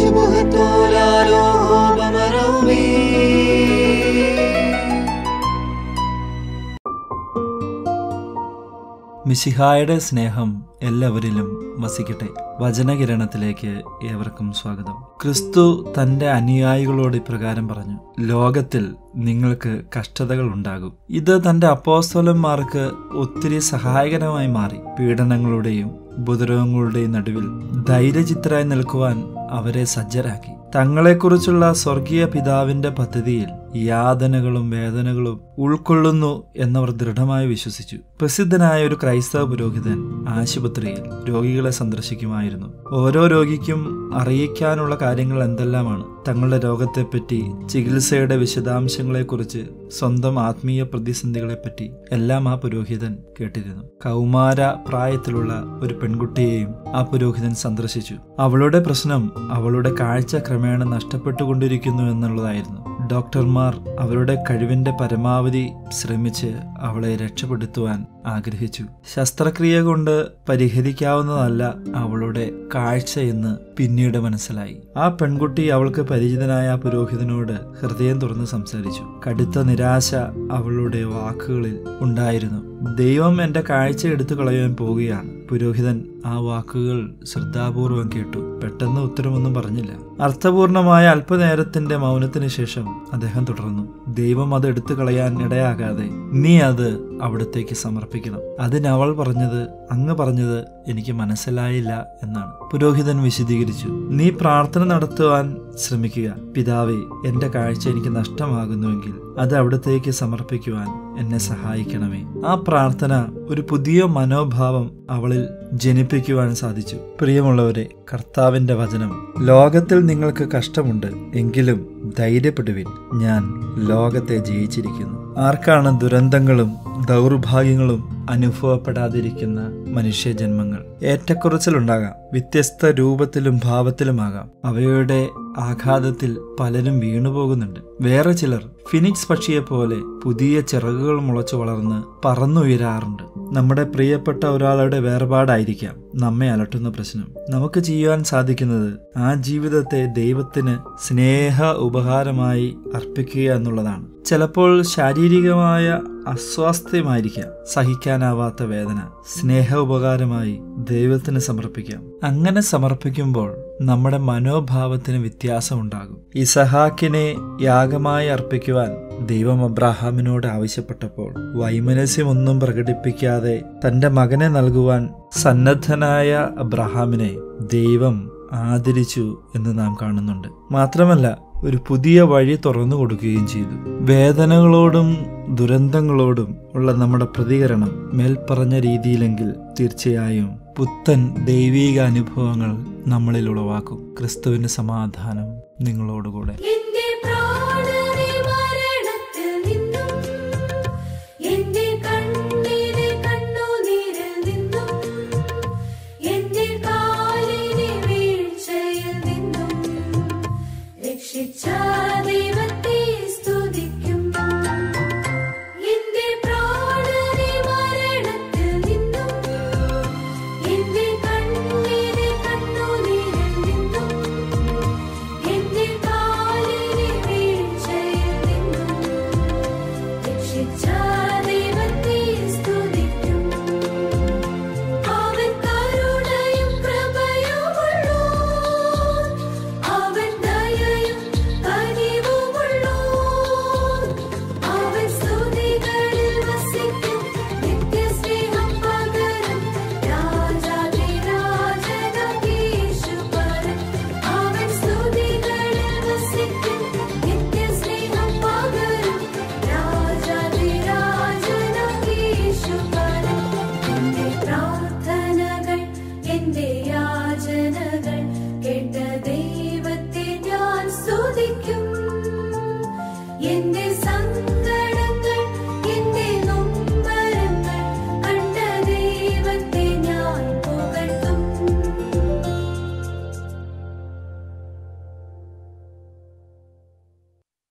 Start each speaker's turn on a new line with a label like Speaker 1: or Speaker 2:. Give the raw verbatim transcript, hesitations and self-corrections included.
Speaker 1: മിശിഹായുടെ സ്നേഹം എല്ലാവരിലും വസിക്കട്ടെ. വചനകിരണത്തിലേക്ക് ഏവർക്കും സ്വാഗതം. ക്രിസ്തു തന്റെ അനുയായികളോട് ഇപ്രകാരം പറഞ്ഞു: ലോകത്തിൽ നിങ്ങൾക്ക് കഷ്ടതകൾ ഉണ്ടാകും. ഇത് തന്റെ അപ്പോസ്തലന്മാർക്ക് ഒത്തിരി സഹായകരമായി മാറി. പീഡനങ്ങളുടെയും ഉപദ്രവങ്ങളുടെയും നടുവിൽ ധൈര്യചിത്തരായി നിൽക്കുവാൻ അവരെ സജ്ജരാക്കി. തങ്ങളെക്കുറിച്ചുള്ള സ്വർഗീയ പിതാവിന്റെ പദ്ധതിയിൽ യാതനകളും വേദനകളും ഉൾക്കൊള്ളുന്നു എന്നവർ ദൃഢമായി വിശ്വസിച്ചു. പ്രസിദ്ധനായ ഒരു ക്രൈസ്തവ പുരോഹിതൻ ആശുപത്രിയിൽ രോഗികളെ സന്ദർശിക്കുമായിരുന്നു. ഓരോ രോഗിക്കും അറിയിക്കാനുള്ള കാര്യങ്ങൾ എന്തെല്ലാമാണ്. തങ്ങളുടെ രോഗത്തെപ്പറ്റി, ചികിത്സയുടെ വിശദാംശങ്ങളെക്കുറിച്ച്, സ്വന്തം ആത്മീയ പ്രതിസന്ധികളെപ്പറ്റി എല്ലാം ആ പുരോഹിതൻ കേട്ടിരുന്നു. കൗമാര പ്രായത്തിലുള്ള ഒരു പെൺകുട്ടിയെയും ആ പുരോഹിതൻ സന്ദർശിച്ചു. അവളുടെ പ്രശ്നം അവളുടെ കാഴ്ച ക്രമേണ നഷ്ടപ്പെട്ടുകൊണ്ടിരിക്കുന്നു എന്നുള്ളതായിരുന്നു. ഡോക്ടർമാർ അവരുടെ കഴിവിന്റെ പരമാവധി ശ്രമിച്ച് അവളെ രക്ഷപ്പെടുത്തുവാൻ ആഗ്രഹിച്ചു. ശസ്ത്രക്രിയ കൊണ്ട് പരിഹരിക്കാവുന്നതല്ല അവളുടെ കാഴ്ച എന്ന് പിന്നീട് മനസ്സിലായി. ആ പെൺകുട്ടി അവൾക്ക് പരിചിതനായ ആ പുരോഹിതനോട് ഹൃദയം തുറന്ന് സംസാരിച്ചു. കടുത്ത നിരാശ അവളുടെ വാക്കുകളിൽ ഉണ്ടായിരുന്നു. ദൈവം എന്റെ കാഴ്ച എടുത്തു കളയാൻ പോവുകയാണ്. പുരോഹിതൻ ആ വാക്കുകൾ ശ്രദ്ധാപൂർവം കേട്ടു. പെട്ടെന്ന് ഉത്തരമൊന്നും പറഞ്ഞില്ല. അർത്ഥപൂർണമായ അല്പനേരത്തിന്റെ മൗനത്തിന് ശേഷം അദ്ദേഹം തുടർന്നു: ദൈവം അത് എടുത്തു കളയാൻ ഇടയാകാതെ നീ അത് അവിടത്തേക്ക് സമർപ്പിക്കണം. അതിനവൾ പറഞ്ഞത്: അങ്ങ് പറഞ്ഞത് എനിക്ക് മനസ്സിലായില്ല എന്നാണ്. പുരോഹിതൻ വിശദീകരിച്ചു: നീ പ്രാർത്ഥന നടത്തുവാൻ ശ്രമിക്കുക. പിതാവേ, എന്റെ കാഴ്ച എനിക്ക് നഷ്ടമാകുന്നുവെങ്കിൽ അത് അവിടത്തേക്ക് സമർപ്പിക്കുവാൻ എന്നെ സഹായിക്കണമേ. ആ പ്രാർത്ഥന ഒരു പുതിയ മനോഭാവം അവളിൽ ജനിപ്പിക്കുവാൻ സാധിച്ചു. പ്രിയമുള്ളവരെ, കർത്താവിന്റെ വചനം: ലോകത്തിൽ നിങ്ങൾക്ക് കഷ്ടമുണ്ട്, എങ്കിലും ധൈര്യപ്പെടുവിൻ, ഞാൻ ലോകത്തെ ജയിച്ചിരിക്കുന്നു. ആർക്കാണ് ദുരന്തങ്ങളും ദൗർഭാഗ്യങ്ങളും അനുഭവപ്പെടാതിരിക്കുന്ന മനുഷ്യജന്മങ്ങൾ? ഏറ്റക്കുറച്ചിലുണ്ടാകാം, വ്യത്യസ്ത രൂപത്തിലും ഭാവത്തിലുമാകാം. അവയുടെ ആഘാതത്തിൽ പലരും വീണുപോകുന്നുണ്ട്. വേറെ ചിലർ ഫിനിക്സ് പക്ഷിയെ പോലെ പുതിയ ചിറകുകൾ മുളച്ചു വളർന്ന് പറന്നുയരാറുണ്ട്. നമ്മുടെ പ്രിയപ്പെട്ട ഒരാളുടെ വേർപാടായിരിക്കാം നമ്മെ അലട്ടുന്ന പ്രശ്നം. നമുക്ക് ചെയ്യുവാൻ സാധിക്കുന്നത് ആ ജീവിതത്തെ ദൈവത്തിന് സ്നേഹ ഉപഹാരമായി അർപ്പിക്കുക എന്നുള്ളതാണ്. ചിലപ്പോൾ ശാരീരികമായ അസ്വാസ്ഥ്യമായിരിക്കാം, സഹിക്കാനാവാത്ത വേദന. സ്നേഹ ഉപകാരമായി ദൈവത്തിന് സമർപ്പിക്കാം. അങ്ങനെ സമർപ്പിക്കുമ്പോൾ നമ്മുടെ മനോഭാവത്തിന് വ്യത്യാസമുണ്ടാകും. ഇസഹാക്കിനെ യാഗമായി അർപ്പിക്കുവാൻ ദൈവം അബ്രാഹാമിനോട് ആവശ്യപ്പെട്ടപ്പോൾ വൈമനസ്യമൊന്നും പ്രകടിപ്പിക്കാതെ തന്റെ മകനെ നൽകുവാൻ സന്നദ്ധനായ അബ്രാഹാമിനെ ദൈവം ആദരിച്ചു എന്ന് നാം കാണുന്നുണ്ട്. മാത്രമല്ല, ഒരു പുതിയ വഴി തുറന്നു കൊടുക്കുകയും ചെയ്തു. വേദനകളോടും ദുരന്തങ്ങളോടും ഉള്ള നമ്മുടെ പ്രതികരണം മേൽപ്പറഞ്ഞ രീതിയിലെങ്കിൽ തീർച്ചയായും പുത്തൻ ദൈവീക അനുഭവങ്ങൾ നമ്മളിൽ ഉളവാക്കും. ക്രിസ്തുവിന്റെ സമാധാനം നിങ്ങളോടുകൂടെ.